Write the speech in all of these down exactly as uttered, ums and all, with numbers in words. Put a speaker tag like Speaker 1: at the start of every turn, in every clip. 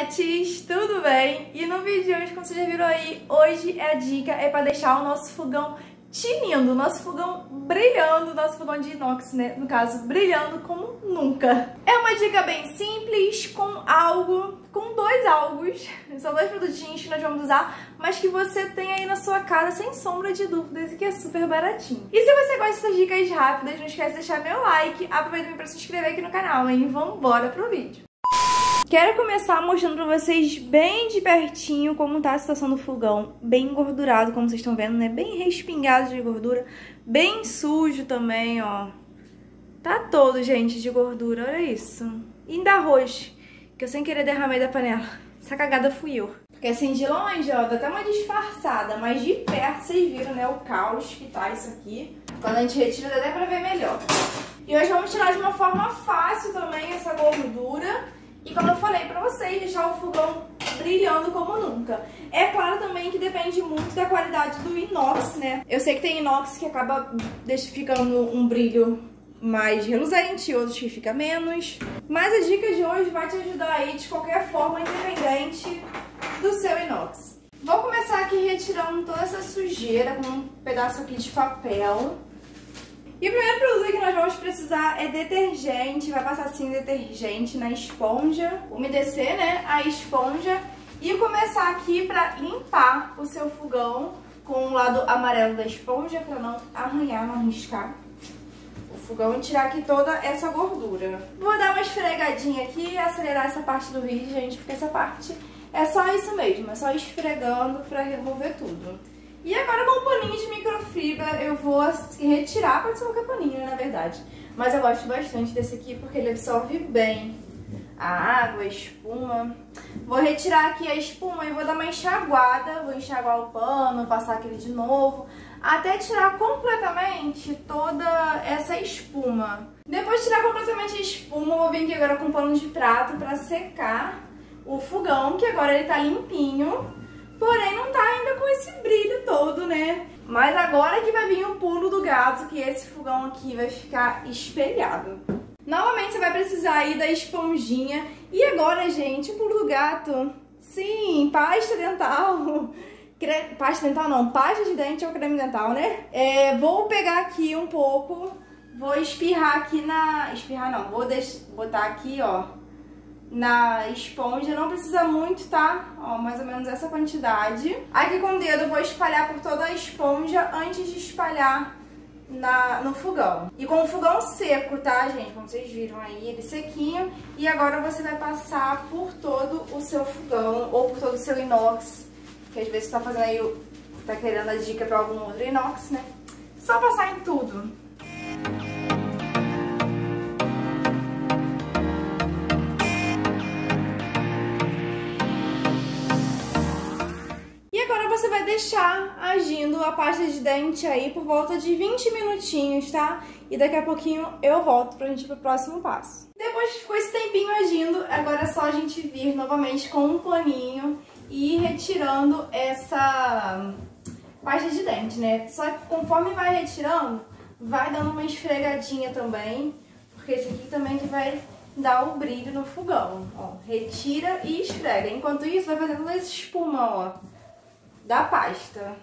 Speaker 1: Pepetes, tudo bem? E no vídeo de hoje, como vocês já viram aí, hoje a dica é para deixar o nosso fogão tinindo, o nosso fogão brilhando, o nosso fogão de inox, né, no caso, brilhando como nunca. É uma dica bem simples, com algo, com dois algos, são dois produtinhos que nós vamos usar, mas que você tem aí na sua casa sem sombra de dúvidas e que é super baratinho. E se você gosta dessas dicas rápidas, não esquece de deixar meu like, aproveita também para se inscrever aqui no canal, hein? Vambora pro vídeo. Quero começar mostrando pra vocês bem de pertinho como tá a situação do fogão. Bem engordurado, como vocês estão vendo, né? Bem respingado de gordura. Bem sujo também, ó. Tá todo, gente, de gordura. Olha isso. E ainda arroz, que eu sem querer derramei da panela. Essa cagada fui eu. Porque assim, de longe, ó, dá até uma disfarçada. Mas de perto, vocês viram, né? O caos que tá isso aqui. Quando a gente retira, dá até pra ver melhor. E hoje vamos tirar de uma forma fácil também essa gordura. E como eu falei pra vocês, deixar o fogão brilhando como nunca. É claro também que depende muito da qualidade do inox, né? Eu sei que tem inox que acaba ficando um brilho mais reluzente, outros que fica menos. Mas a dica de hoje vai te ajudar aí de qualquer forma, independente do seu inox. Vou começar aqui retirando toda essa sujeira com um pedaço aqui de papel. E o primeiro produto que nós vamos precisar é detergente, vai passar assim detergente na esponja, umedecer, né, a esponja e começar aqui pra limpar o seu fogão com o lado amarelo da esponja pra não arranhar, não arriscar o fogão e tirar aqui toda essa gordura. Vou dar uma esfregadinha aqui e acelerar essa parte do vídeo, gente, porque essa parte é só isso mesmo, é só esfregando pra remover tudo. E agora com um paninho de microfibra eu vou retirar, pode ser qualquer paninho, né, na verdade. Mas eu gosto bastante desse aqui porque ele absorve bem a água, a espuma. Vou retirar aqui a espuma e vou dar uma enxaguada, vou enxaguar o pano, passar aquele de novo, até tirar completamente toda essa espuma. Depois de tirar completamente a espuma, eu vou vir aqui agora com um pano de prato pra secar o fogão, que agora ele tá limpinho. Porém, não tá ainda com esse brilho todo, né? Mas agora que vai vir o pulo do gato, que esse fogão aqui vai ficar espelhado. Novamente, você vai precisar aí da esponjinha. E agora, gente, o pulo do gato. Sim, pasta dental. Cre... Pasta dental não, pasta de dente ou creme dental, né? É, vou pegar aqui um pouco, vou espirrar aqui na... Espirrar não, vou deix... botar aqui, ó, na esponja, não precisa muito, tá? Ó, mais ou menos essa quantidade. Aqui com o dedo eu vou espalhar por toda a esponja antes de espalhar na, no fogão. E com o fogão seco, tá, gente? Como vocês viram aí, ele sequinho. E agora você vai passar por todo o seu fogão ou por todo o seu inox. Que às vezes você tá fazendo aí, tá querendo a dica pra algum outro inox, né? Só passar em tudo. Você vai deixar agindo a pasta de dente aí por volta de vinte minutinhos, tá? E daqui a pouquinho eu volto pra gente ir pro próximo passo. Depois que ficou esse tempinho agindo, agora é só a gente vir novamente com um paninho e ir retirando essa pasta de dente, né? Só que conforme vai retirando, vai dando uma esfregadinha também, porque esse aqui também que vai dar o brilho no fogão. Ó, retira e esfrega. Enquanto isso, vai fazendo essa espuma, ó, da pasta.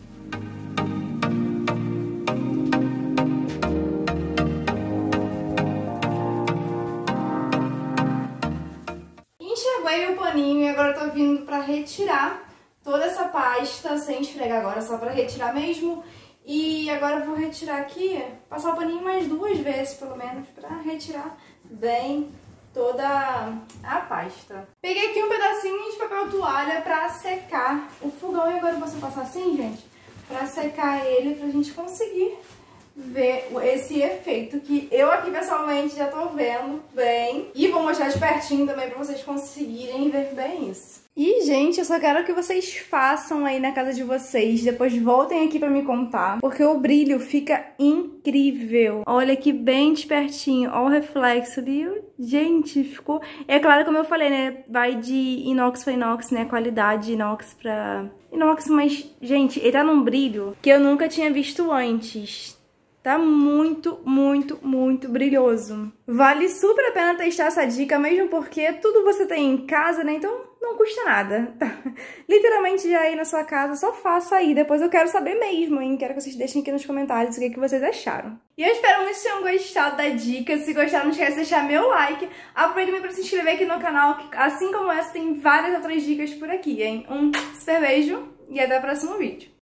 Speaker 1: Enxaguei o paninho e agora eu tô vindo pra retirar toda essa pasta, sem esfregar agora, só pra retirar mesmo. E agora eu vou retirar aqui, passar o paninho mais duas vezes pelo menos, pra retirar bem toda a pasta. Peguei aqui um pedacinho de papel toalha pra secar o fogão e agora eu vou passar assim, gente, pra secar ele, pra gente conseguir ver esse efeito que eu aqui pessoalmente já tô vendo bem. E vou mostrar de pertinho também pra vocês conseguirem ver bem isso. E, gente, eu só quero que vocês façam aí na casa de vocês, depois voltem aqui pra me contar, porque o brilho fica incrível. Olha aqui bem de pertinho, ó o reflexo ali, gente, ficou... É claro, como eu falei, né, vai de inox pra inox, né, qualidade de inox pra inox, mas, gente, ele tá num brilho que eu nunca tinha visto antes. Tá muito, muito, muito brilhoso. Vale super a pena testar essa dica, mesmo porque tudo você tem em casa, né? Então não custa nada. Tá? Literalmente já aí na sua casa, só faça aí. Depois eu quero saber mesmo, hein? Quero que vocês deixem aqui nos comentários o que, que vocês acharam. E eu espero muito que tenham gostado da dica. Se gostaram, não esquece de deixar meu like. Aproveita também pra se inscrever aqui no canal, que assim como essa, tem várias outras dicas por aqui, hein? Um super beijo e até o próximo vídeo.